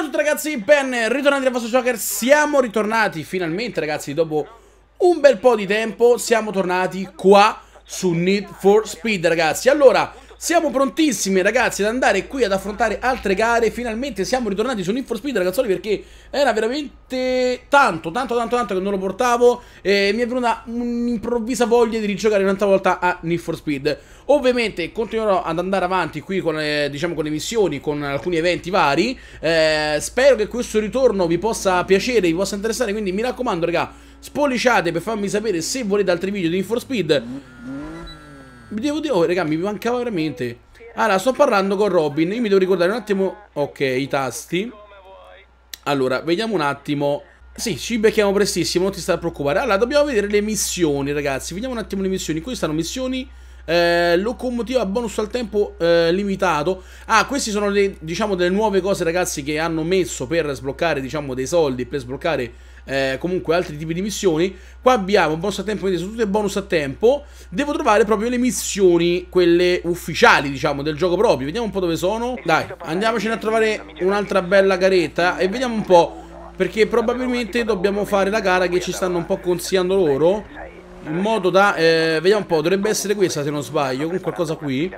tutti ragazzi, ben ritornati nel vostro Joker. Siamo ritornati finalmente ragazzi, dopo un bel po' di tempo. Siamo tornati qua su Need for Speed ragazzi. Allora, siamo prontissimi ragazzi ad andare qui ad affrontare altre gare. Finalmente siamo ritornati su Need for Speed ragazzoli, perché era veramente tanto che non lo portavo. E mi è venuta un'improvvisa voglia di rigiocare un'altra volta a Need for Speed. Ovviamente continuerò ad andare avanti qui con diciamo con le missioni, con alcuni eventi vari. Spero che questo ritorno vi possa piacere, vi possa interessare. Quindi mi raccomando raga, spolliciate per farmi sapere se volete altri video di Need for Speed. Devo dire, oh raga, mi mancava veramente. Allora, sto parlando con Robin. Io mi devo ricordare un attimo. Ok, i tasti. Allora, vediamo un attimo. Sì, ci becchiamo prestissimo, non ti stai a preoccupare. Allora, dobbiamo vedere le missioni ragazzi. Vediamo un attimo le missioni. Qui stanno missioni locomotiva bonus al tempo limitato. Ah, questi sono le, diciamo, delle nuove cose ragazzi che hanno messo per sbloccare, diciamo, dei soldi, per sbloccare comunque altri tipi di missioni. Qua abbiamo bonus a tempo, quindi sono tutte bonus a tempo. Devo trovare proprio le missioni, quelle ufficiali, diciamo, del gioco proprio. Vediamo un po' dove sono. Dai, andiamocene a trovare un'altra bella garetta e vediamo un po', perché probabilmente dobbiamo fare la gara che ci stanno un po' consigliando loro, in modo da vediamo un po', dovrebbe essere questa se non sbaglio, con qualcosa qui.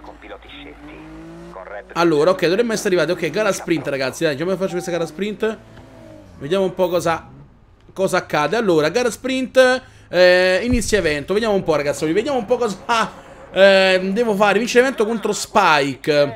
Allora, ok, dovremmo essere arrivati. Ok, gara sprint ragazzi, dai, come faccio questa gara sprint? Vediamo un po' cosa accade. Allora, gara sprint, inizia evento. Vediamo un po' ragazzi, vediamo un po' cosa devo fare. Vince evento contro Spike.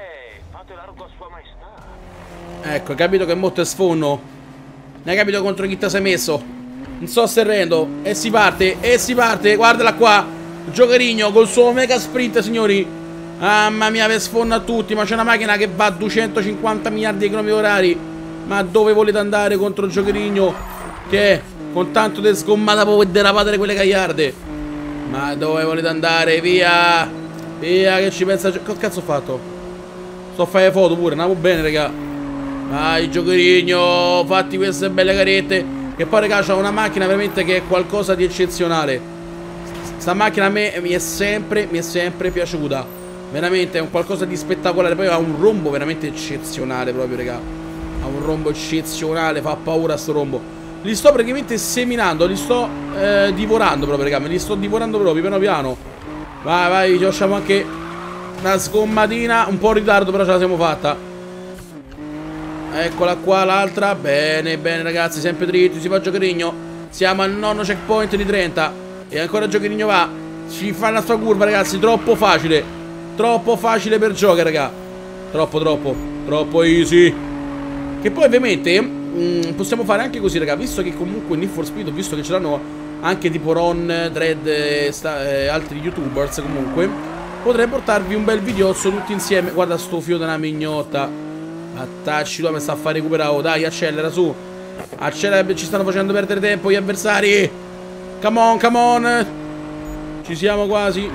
Ecco, hai capito che molto è sfono. Ne hai capito contro chi ti sei messo? Non sto serrendo. E si parte, guardala qua. Giocherino col suo mega sprint signori. Mamma mia, vi sfonda a tutti. Ma c'è una macchina che va a 250 miliardi di chilometri orari. Ma dove volete andare contro il giocherino? Che con tanto di sgommata può derapare quelle gagliarde. Ma dove volete andare? Via. Via, che ci pensa. Che cazzo ho fatto? Sto a fare foto pure, andiamo bene raga. Vai giocherino, fatti queste belle carette. Che poi raga, c'ha una macchina veramente che è qualcosa di eccezionale. Sta macchina a me mi è sempre piaciuta. Veramente è un qualcosa di spettacolare. Poi ha un rombo veramente eccezionale proprio raga. Ha un rombo eccezionale, fa paura sto rombo. Li sto praticamente seminando, li sto divorando proprio raga. Me li sto divorando proprio piano piano. Vai, vai, ci facciamo anche una sgommatina. Un po' in ritardo però ce la siamo fatta. Eccola qua l'altra. Bene, bene ragazzi, sempre dritti, si fa giocherino. Siamo al nono checkpoint di 30. E ancora giocherino va. Ci fa la sua curva ragazzi, troppo facile. Troppo facile per giocare raga. Troppo easy. Che poi ovviamente possiamo fare anche così raga. Visto che comunque Need for Speed, ho visto che ce l'hanno anche tipo Ron, Dread altri youtubers comunque, potrei portarvi un bel videozzo tutti insieme. Guarda sto fio della mignotta. Attacci, mi sta a fare recuperare. Oh, dai, accelera su. Accelera, ci stanno facendo perdere tempo gli avversari. Come on, come on. Ci siamo quasi.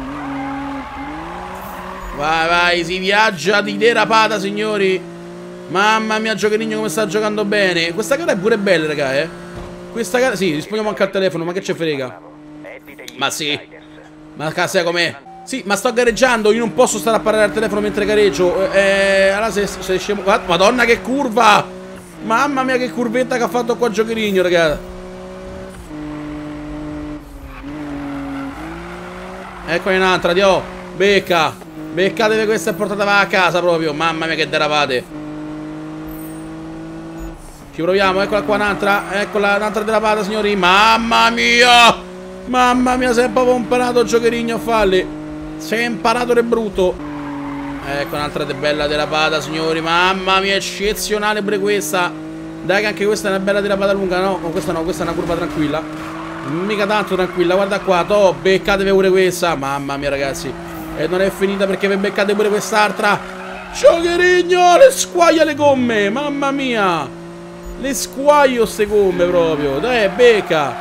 Vai, vai, si viaggia di derapata, signori. Mamma mia, giocherino come sta giocando bene. Questa gara è pure bella, raga, Questa gara, sì, rispondiamo anche al telefono, ma che ce frega. Ma sì. Ma cazzo com'è? Sì, ma sto gareggiando, io non posso stare a parlare al telefono mentre gareggio. Allora se scemo. Madonna che curva! Mamma mia che curvetta che ha fatto qua giocherino, raga. Ecco un'altra, dio. Becca. Beccatevi questa e portatela a casa proprio. Mamma mia che derapate. Ci proviamo, eccola qua un'altra. Eccola un'altra derapata signori. Mamma mia. Mamma mia, sei proprio imparato giocherino a farli. Sei imparato è brutto. Ecco un'altra bella derapata signori. Mamma mia, eccezionale pure questa. Dai che anche questa è una bella derapata lunga. No, questa no, questa è una curva tranquilla. Mica tanto tranquilla, guarda qua. To, beccatevi pure questa. Mamma mia ragazzi. E non è finita perché vi beccate pure quest'altra. Giocherino, le squaglia le gomme. Mamma mia. Le squaglio ste gomme proprio. Dai, becca.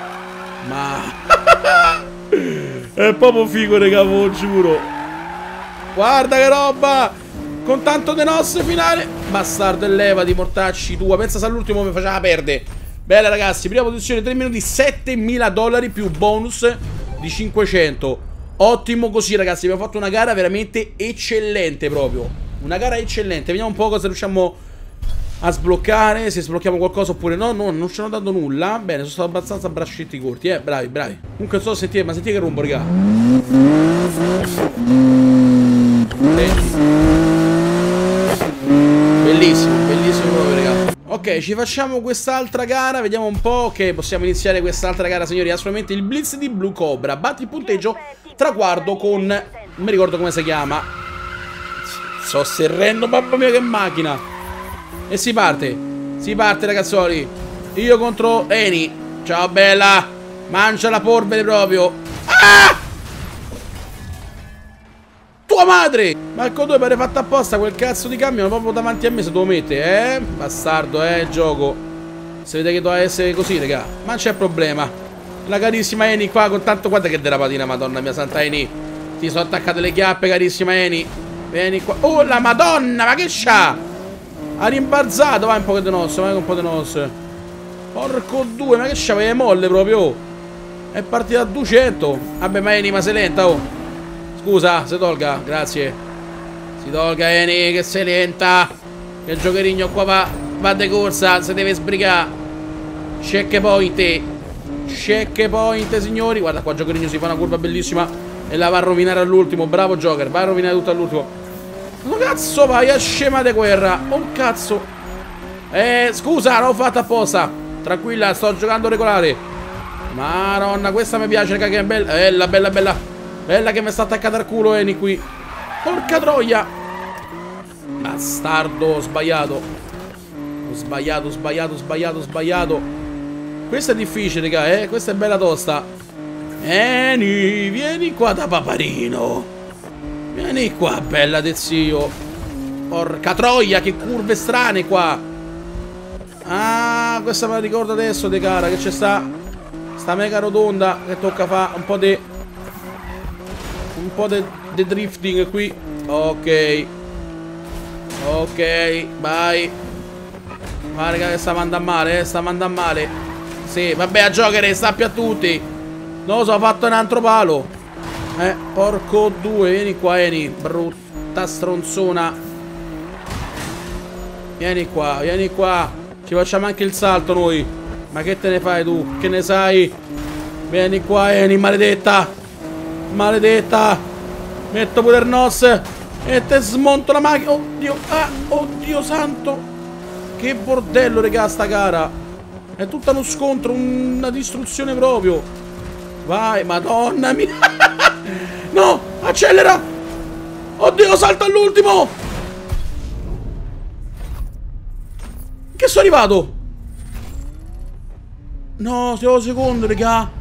Ma è proprio figo, raga, ve lo giuro. Guarda che roba. Con tanto de nosse finale. Bastardo, e levati, mortacci tua. Pensa se all'ultimo mi faceva perdere. Bella ragazzi, prima posizione 3 minuti, 7.000 dollari più bonus di 500. Ottimo così ragazzi, abbiamo fatto una gara veramente eccellente proprio. Una gara eccellente. Vediamo un po' cosa riusciamo a sbloccare, se sblocchiamo qualcosa oppure no. No, non ci hanno dato nulla. Bene, sono stati abbastanza braccetti corti, bravi, bravi. Comunque non so sentire, ma sentite che rumbo, raga. Bellissimo, bellissimo proprio, raga. Ok, ci facciamo quest'altra gara, vediamo un po'. Ok, possiamo iniziare quest'altra gara, signori. Assolutamente il blitz di Blue Cobra. Batti il punteggio, traguardo con... non mi ricordo come si chiama. Sto serrendo, mamma mia che macchina. E si parte ragazzoli. Io contro Eni. Ciao bella. Mangia la polvere proprio. Ah! Tua madre. Marco 2 pare fatto apposta. Quel cazzo di cambio proprio davanti a me se te lo mette, bastardo, il gioco. Se vede che doveva essere così, raga. Ma c'è problema. La carissima Eni qua con tanto... guarda che derapatina, madonna mia santa Eni. Ti sono attaccate le chiappe, carissima Eni. Vieni qua. Oh la madonna, ma che c'ha? Ha rimbalzato, vai un po' di noce, vai un po' di noce. Porco due, ma che c'aveva le molle proprio? È partita a 200. Vabbè, ma Eni, ma sei lenta, oh. Scusa, si tolga, grazie. Si tolga, Eni, che sei lenta. Che il giocherino qua va de corsa, si deve sbrigare. Checkpoint. Checkpoint, signori. Guarda qua, il giocherino si fa una curva bellissima e la va a rovinare all'ultimo. Bravo Joker, va a rovinare tutto all'ultimo. Ma cazzo vai a scema di guerra. Oh cazzo. Scusa, l'ho fatta apposta. Tranquilla, sto giocando regolare. Madonna, questa mi piace, raga, che è bella. Bella, bella, bella. Bella che mi sta attaccata al culo Eni qui. Porca troia. Bastardo, ho sbagliato. Ho sbagliato, sbagliato, sbagliato, sbagliato. Questa è difficile, raga, questa è bella tosta. Eni, vieni qua da paparino. Vieni qua, bella del zio. Porca troia, che curve strane qua. Ah, questa me la ricordo adesso, de cara, che c'è sta mega rotonda che tocca fa un po' di drifting qui. Ok. Ok, vai. Ma raga che sta mandando male, sta mandando male. Sì, vabbè, a giocare, stappi a tutti. Non lo so, ho fatto un altro palo. Porco due, vieni qua Eni, brutta stronzona. Vieni qua, vieni qua. Ci facciamo anche il salto noi. Ma che te ne fai tu? Che ne sai? Vieni qua Eni, maledetta. Maledetta. Metto pure il nos e te smonto la macchina. Oddio, oddio santo. Che bordello, raga, sta gara. È tutta uno scontro, una distruzione proprio. Vai, madonna mia. No, accelera. Oddio, salta all'ultimo. Che sono arrivato? No, sono arrivato secondo, raga.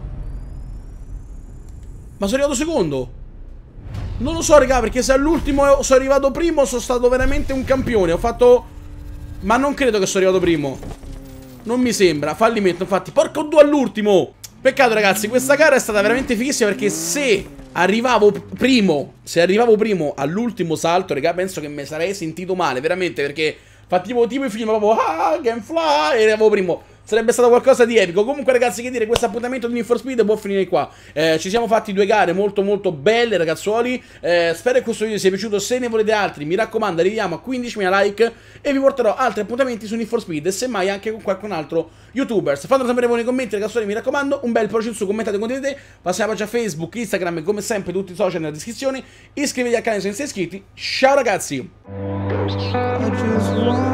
Ma sono arrivato secondo? Non lo so, raga, perché se all'ultimo sono arrivato primo sono stato veramente un campione. Ho fatto... ma non credo che sono arrivato primo. Non mi sembra, fallimento, infatti. Porco due all'ultimo. Peccato, ragazzi, questa gara è stata veramente fighissima, perché se arrivavo primo all'ultimo salto, raga, penso che mi sarei sentito male, veramente, perché fattivo tipo i film proprio can fly e arrivavo primo. Sarebbe stato qualcosa di epico. Comunque, ragazzi, che dire, questo appuntamento di Need for Speed può finire qua. Ci siamo fatti due gare molto molto belle, ragazzuoli. Spero che questo video vi sia piaciuto. Se ne volete altri, mi raccomando, arriviamo a 15.000 like e vi porterò altri appuntamenti su Need for Speed, e semmai anche con qualcun altro youtubers. Fatelo sapere voi nei commenti, ragazzuoli, mi raccomando. Un bel pollice in su, commentate e condividete. Passiamo già a Facebook, Instagram e come sempre tutti i social nella descrizione. Iscrivetevi al canale se non siete iscritti. Ciao ragazzi.